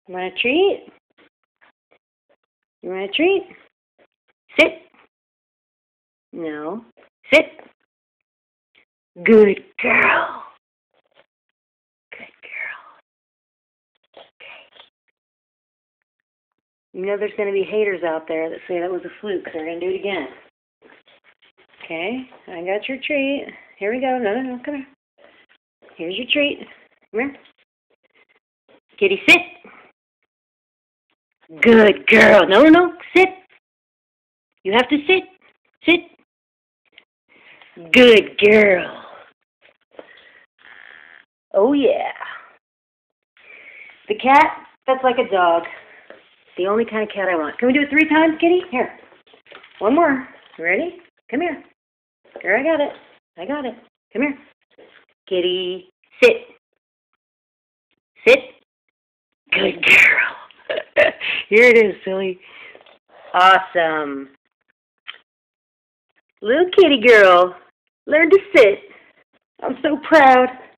You want a treat? You want a treat? Sit. No. Sit. Good girl. Good girl. Okay. You know there's going to be haters out there that say that was a fluke. They're going to do it again. Okay. I got your treat. Here we go. No. Come here. Here's your treat. Come here. Kitty, sit. Good girl. No. Sit. You have to sit. Sit. Good girl. Oh, yeah. The cat, that's like a dog. The only kind of cat I want. Can we do it 3 times, Kitty? Here. One more. You ready? Come here. Here, I got it. Come here. Kitty, sit. Sit. Good girl. Here it is, silly. Awesome. Little kitty girl, learn to sit. I'm so proud.